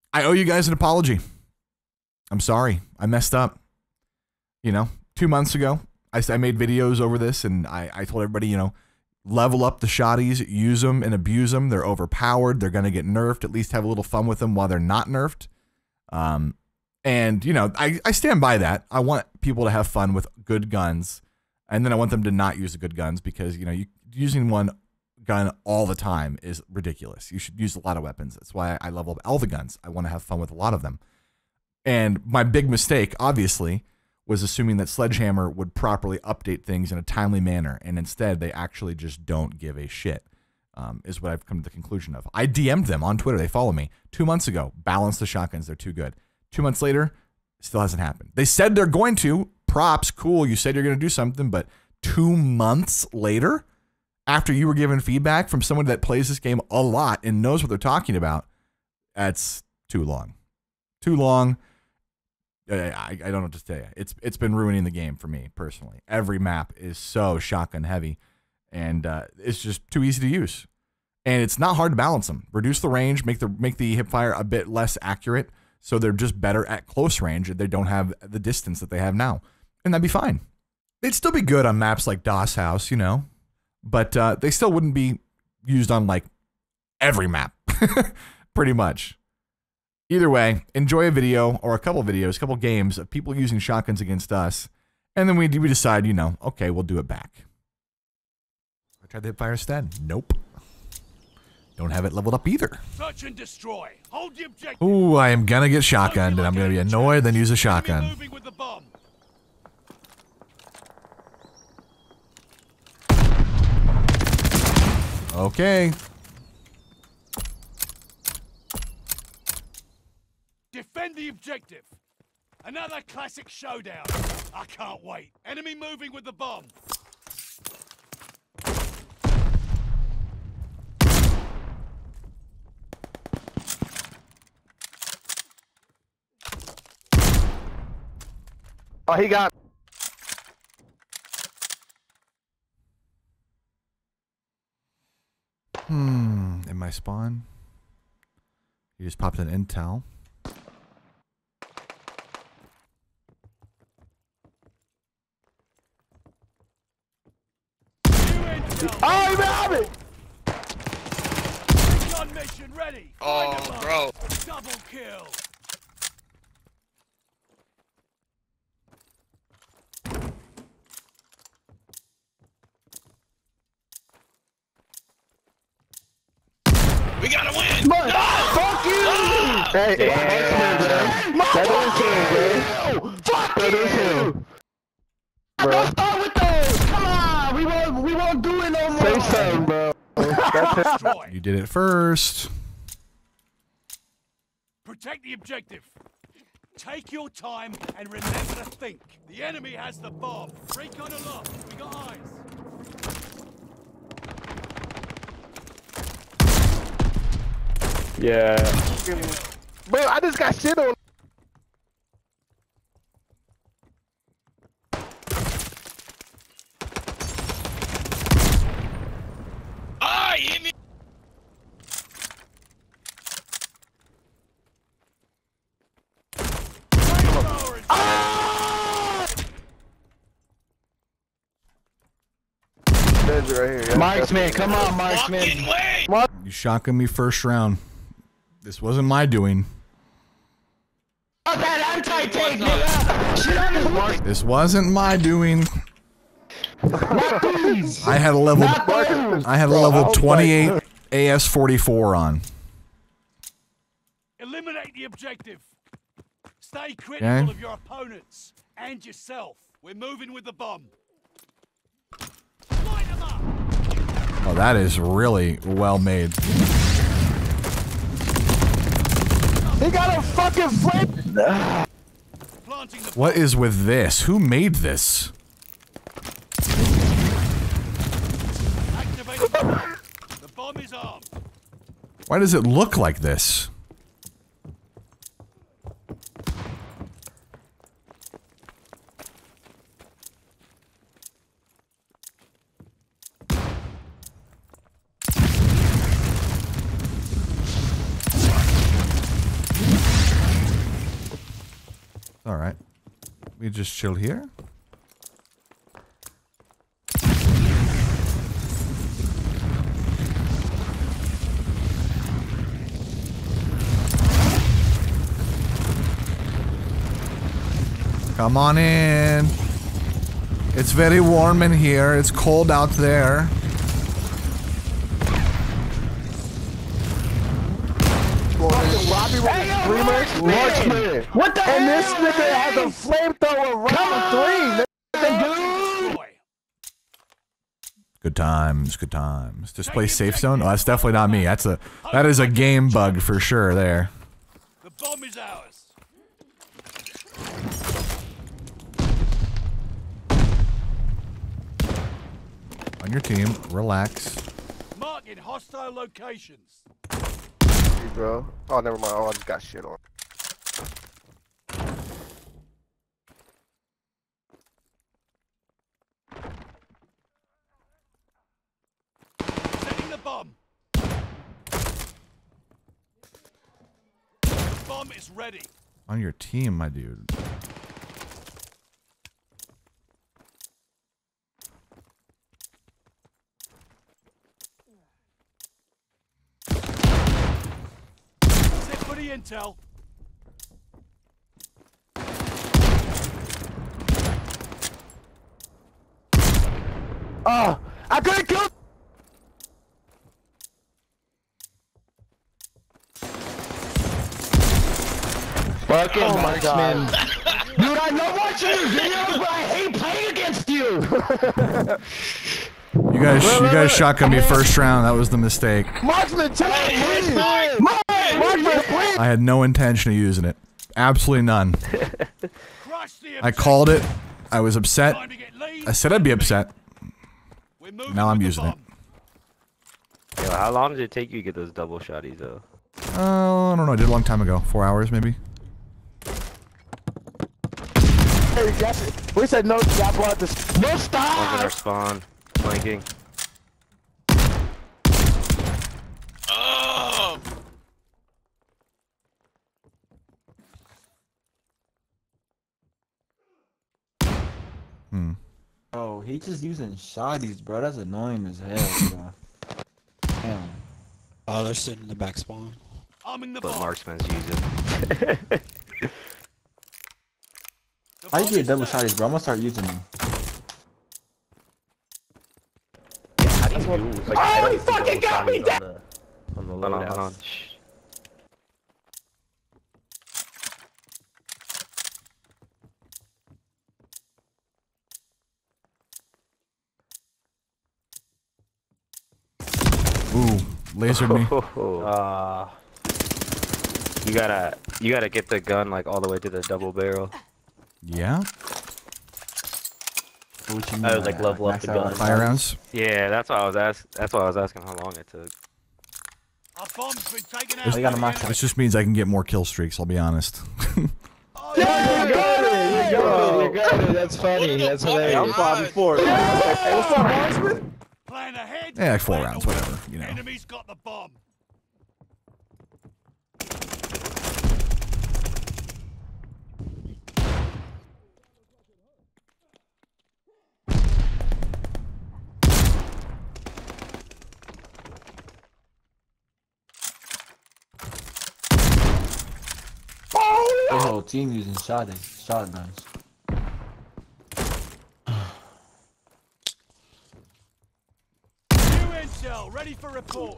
I owe you guys an apology. I'm sorry. I messed up. You know, 2 months ago, I made videos over this, and I told everybody, you know, level up the shotties, use them and abuse them. They're overpowered. They're going to get nerfed. At least have a little fun with them while they're not nerfed. And, you know, I stand by that. I want people to have fun with good guns, and then I want them to not use the good guns because, you know, using one gun all the time is ridiculous. You should use a lot of weapons. That's why I level up all the guns. I want to have fun with a lot of them. And my big mistake, obviously, was assuming that Sledgehammer would properly update things in a timely manner, and instead they actually just don't give a shit, is what I've come to the conclusion of. I DM'd them on Twitter. They follow me. 2 months ago, balance the shotguns. They're too good. 2 months later, still hasn't happened. They said they're going to. Props, cool. You said you're going to do something, but 2 months later, after you were given feedback from someone that plays this game a lot and knows what they're talking about, that's too long. Too long. I don't know what to tell you. It's been ruining the game for me personally. Every map is so shotgun heavy, and it's just too easy to use. And it's not hard to balance them. Reduce the range, make the hipfire a bit less accurate, so they're just better at close range. They don't have the distance that they have now, and that'd be fine. They'd still be good on maps like DOS House, you know, but they still wouldn't be used on like every map, pretty much. Either way, enjoy a video or a couple videos, a couple games of people using shotguns against us, and then we decide, you know, okay, we'll do it back. I tried the hipfire instead. Nope. Don't have it leveled up either. Search and destroy. Hold the objective. Ooh, I am gonna get shotgunned, and I'm gonna be annoyed, then use a shotgun. Moving with the bomb. Okay. Defend the objective. Another classic showdown. I can't wait. Enemy moving with the bomb. Oh, he got. In my spawn. He just popped an intel. Oh, he got it! Gun mission ready. Oh, bro. Double kill. We gotta win! No! Fuck you! Hey, that is him, bro. Fuck you! Don't start with those! Come on! We won't do it no more! Say something, bro. You did it first. Protect the objective. Take your time and remember to think. The enemy has the bomb. Recon aloft. We got eyes. Yeah. Bro, I just got shit on. Ah, you hit me! Right here, yeah. Marksman, come on, Marksman. You shotgunned me first round. This wasn't my doing. This wasn't my doing. I had a level 28 AS-44 on. Eliminate the objective. Stay critical of your opponents and yourself. We're moving with the bomb. Light them up. Oh, that is really well made. He got a fucking flame. What is with this? Who made this? Activate the bomb. The bomb is armed. Why does it look like this? alright. We just chill here. Come on in. It's very warm in here. It's cold out there. Marksman. What the hell? And this nigga has a flamethrower round 3. Dude. Good times, good times. Display safe zone? Oh, that's definitely not me. That is a game bug for sure there. The bomb is ours. On your team, relax. Marking hostile locations. Bro. Oh, never mind. Oh, I just got shit on. Setting the bomb. Bomb is ready. On your team, my dude. For the intel. Oh, I couldn't kill. Fucking Marksman. Dude, I love watching your videos, but I hate playing against you. You guys shotgun me first round. That was the mistake. Marksman, take it, please. Marksman, please. I had no intention of using it. Absolutely none. I called it. I was upset. I said I'd be upset. Now I'm using it. Yo, how long did it take you to get those double shotties though? I don't know. I did a long time ago. 4 hours maybe. Hey, we said no. That's why this. No One's in our stop. spawn, flanking. Oh! Oh, he just using shotties, bro. That's annoying as hell, bro. Damn. Oh, they're sitting in the back spawn. I'm in the But bomb. Marksman's using. I get double shotties, bro. I'm gonna start using them. How do you do? Like, Oh, he fucking got me down. On the hold on. Shh. Ooh, lasered me. You gotta get the gun like all the way to the double barrel. Yeah. What you mean I by was like that? level up max the out gun. on Fire shotties? rounds. Yeah, that's why I was asking how long it took. Our bomb's been taken Oh, out. you got a max out. This just means I can get more kill streaks. I'll be honest. Yeah, you got it. You got it. That's funny. That's Hey, I'm 5-4. Hey, what's up, Marksman? Plan ahead. Yeah, like 4 plan rounds, away. whatever. You know. Enemy's got the bomb. The whole team using shotguns. New intel, ready for report.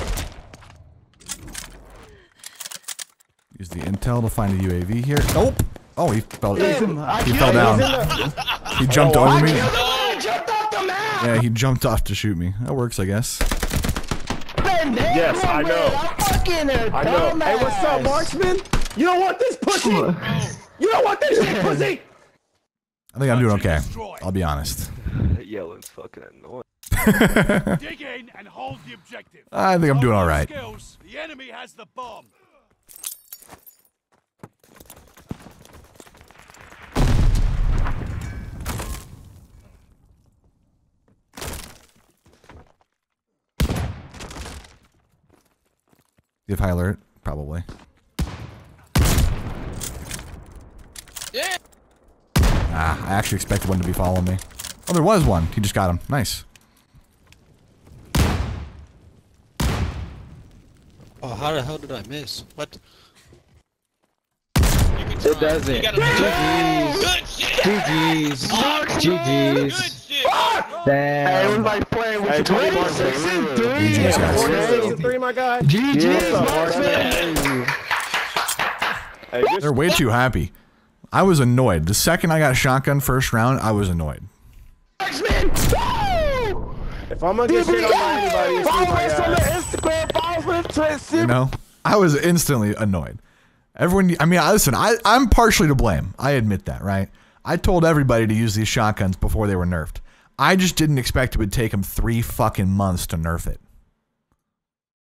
Use the intel to find a UAV here. Nope. Oh, he fell. He He fell down. He jumped over me. I jumped off the map. Yeah, he jumped off to shoot me. That works, I guess. Yes, I know. I know. Hey, what's up, Marksman? You don't want this pussy. You don't want this shit, pussy. I think I'm doing okay. I'll be honest. Yelling's fucking annoying. Dig in and hold the objective. I think I'm doing all Hold right. skills. The enemy has the bomb. You have high alert? Probably. Yeah. Ah, I actually expected one to be following me. Oh, there was one. He just got him. Nice. Oh, how the hell did I miss? What? It doesn't. You gotta good shit. GG's. Good GG's. shit. Damn. It was like playing with 26 and 3. GG's, guys. 26 and 3, my guy. GG's, Marksman. They're way too happy. I was annoyed. The second I got a shotgun first round, I was annoyed. Marksman! Woo! If I'm gonna get shit on anybody, it's me, my Follow us on the guy. Instagram, follow us on Twitter. You know? I was instantly annoyed. Everyone, I mean, listen, I'm partially to blame. I admit that, right? I told everybody to use these shotguns before they were nerfed. I just didn't expect it would take them 3 fucking months to nerf it.